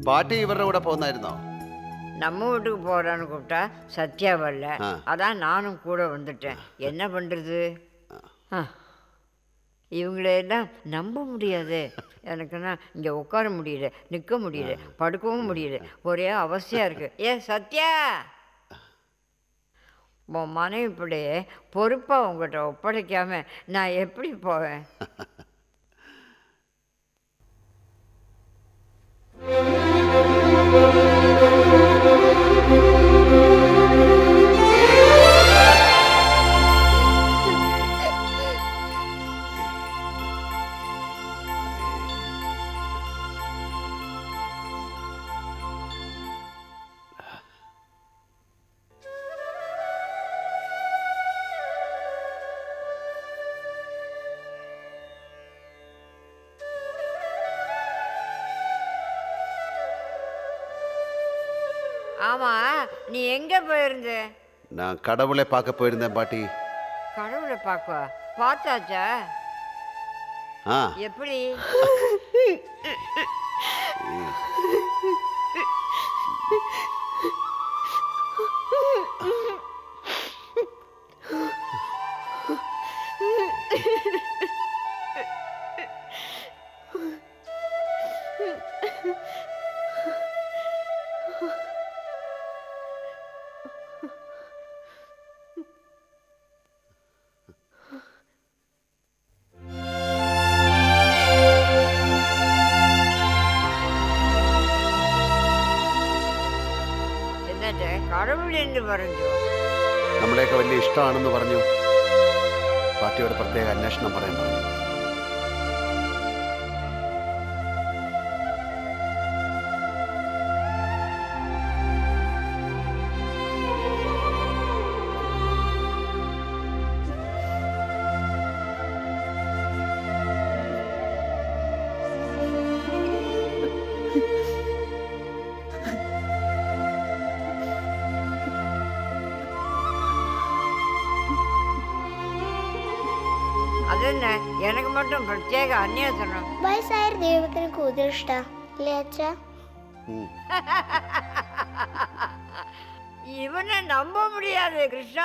பாட்டி இவர கூட போனாയിരുന്നോ? நம்ம வீட்டுக்கு போகிறான்னு கூப்பிட்டா சத்யா வரல, அதான் நானும் கூட வந்துட்டேன். என்ன பண்ணுறது? இவங்களெல்லாம் நம்ப முடியாது. எனக்குன்னா இங்கே உட்கார முடியல, நிற்க முடியல, படுக்கவும் முடியல, ஒரே அவசியம் இருக்குது. சத்யா, உன் மனைவி பிள்ளையே பொறுப்பாக உங்கள்கிட்ட ஒப்படைக்காம நான் எப்படி போவேன்? ஆமாம், நீ எங்கே போயிருந்த? நான் கடவுளை பார்க்க போயிருந்தேன் பாட்டி. கடவுளை பார்க்க பார்த்தாச்சா? எப்படி? നമ്മളെയൊക്കെ വലിയ ഇഷ്ടമാണെന്ന് പറഞ്ഞു. പാർട്ടിയോട് പ്രത്യേക അന്വേഷണം പറയാൻ പറഞ്ഞു. അതന്നെ, എനിക്ക് மட்டும் പ്രത്യേക അന്വേഷണം. വയസ്സായ ദൈവത്തിന് കൂടുതൽ ഇഷ്ടം അല്ലേ അച്ഛാ? ഇവനെ നம்ப முடியாது കൃഷ്ണ.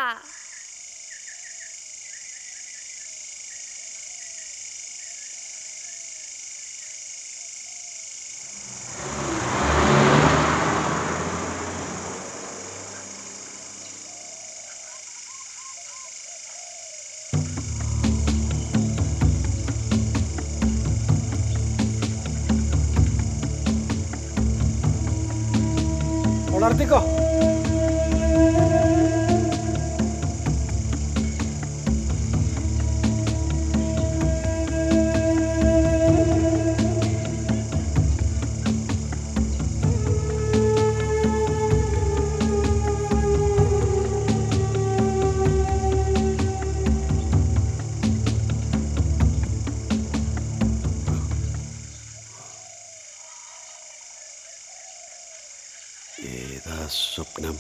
ഉണർത്തിക്കോ. സ്വപ്നം,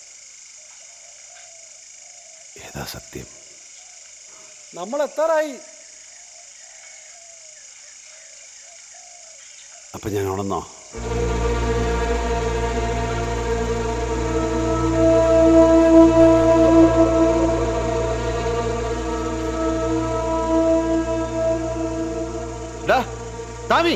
ഏതാ സത്യം? നമ്മൾ എത്താറായി. അപ്പൊ ഞാൻ ഉണർന്നോ? താമി,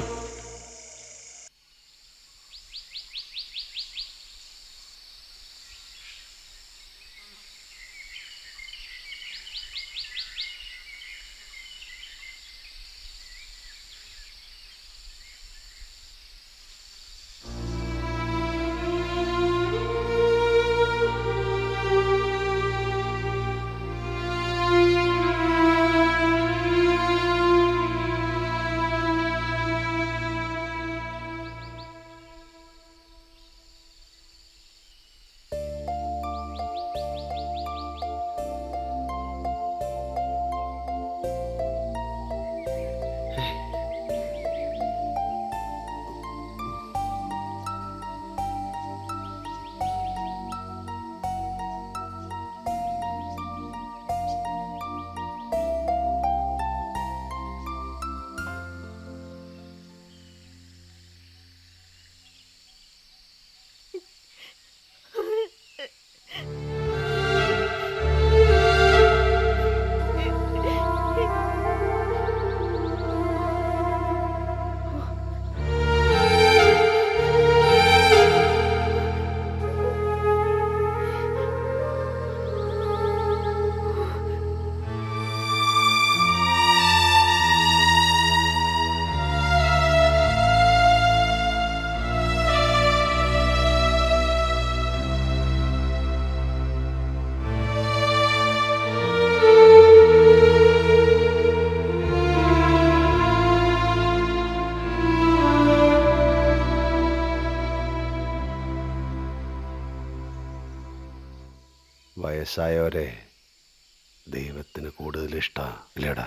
വയസ്സായവരെ ദൈവത്തിന് കൂടുതൽ ഇഷ്ടമില്ലേടാ.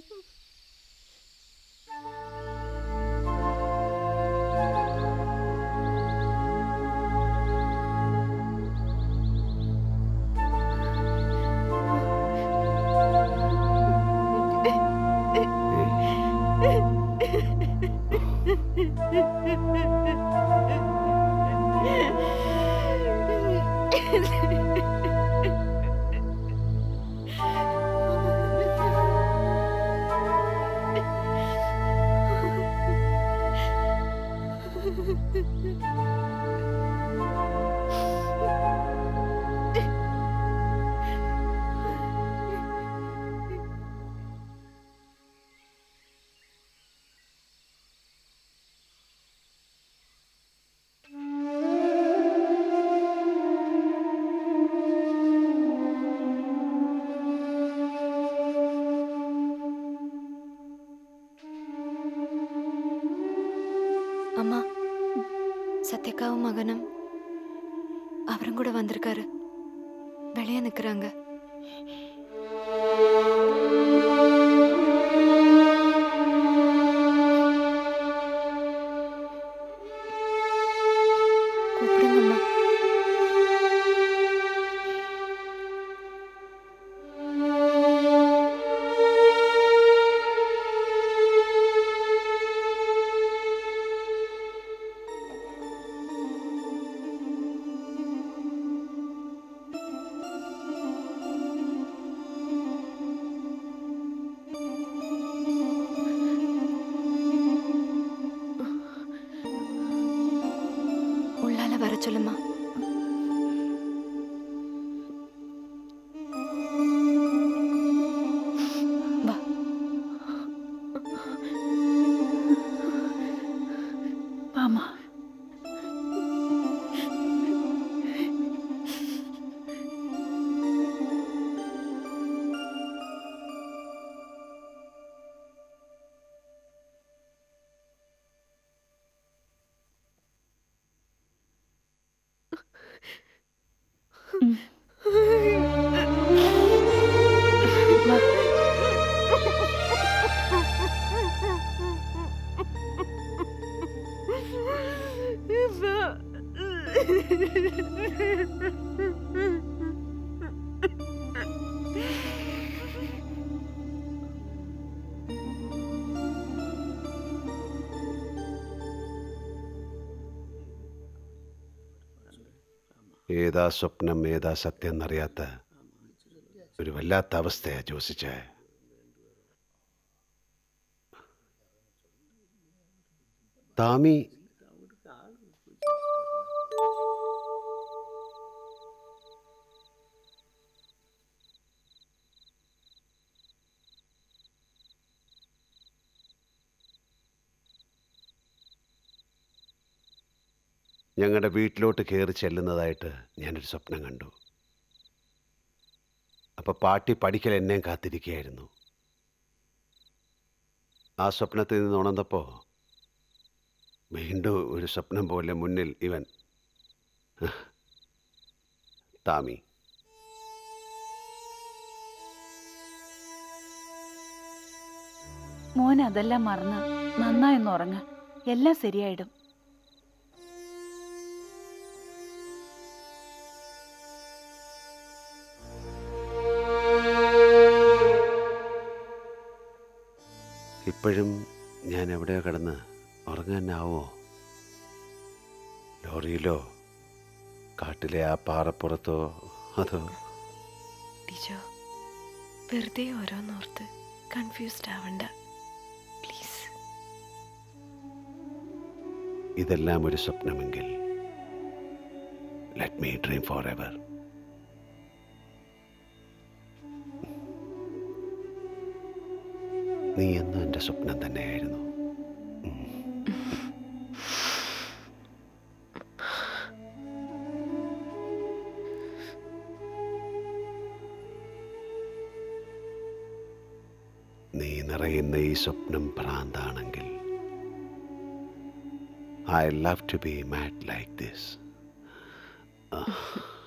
அம்மா, சத்யக்காவும் மகனும் அவரும் கூட வந்திருக்காரு. வெளியே நிற்கிறாங்க. கூப்பிடுங்கம்மா. வர சொல்லுமா. வா. வாமா. ഏതാ സ്വപ്നം ഏതാ സത്യം എന്നറിയാത്ത ഒരു വല്ലാത്ത അവസ്ഥയാ ജോസിച്ചേ. താമി ഞങ്ങളുടെ വീട്ടിലോട്ട് കയറി ചെല്ലുന്നതായിട്ട് ഞാനൊരു സ്വപ്നം കണ്ടു. അപ്പോൾ പാട്ടി പഠിക്കൽ എന്നെയും കാത്തിരിക്കുകയായിരുന്നു. ആ സ്വപ്നത്തിൽ നിന്ന് ഉണർന്നപ്പോൾ വീണ്ടും ഒരു സ്വപ്നം പോലെ മുന്നിൽ ഇവൻ താമി. മോൻ അതെല്ലാം മറന്ന് നന്നായൊന്ന് ഉറങ്ങ, എല്ലാം ശരിയായിടും. ഇപ്പോഴും ഞാൻ എവിടെയോ കിടന്ന് ഉറങ്ങാനാവോ? ലോറിയിലോ കാട്ടിലെ ആ പാറപ്പുറത്തോ? അതോ ടീച്ചർ, വെറുതെ ഓരോന്നോർത്ത് കൺഫ്യൂസ്ഡ് ആവണ്ട പ്ലീസ്. ഇതെല്ലാം ഒരു സ്വപ്നമെങ്കിൽ let me dream forever. നീ എന്നും എൻ്റെ സ്വപ്നം തന്നെയായിരുന്നു. നീ നിറയുന്ന ഈ സ്വപ്നം ഭ്രാന്താണെങ്കിൽ I love to be mad like this.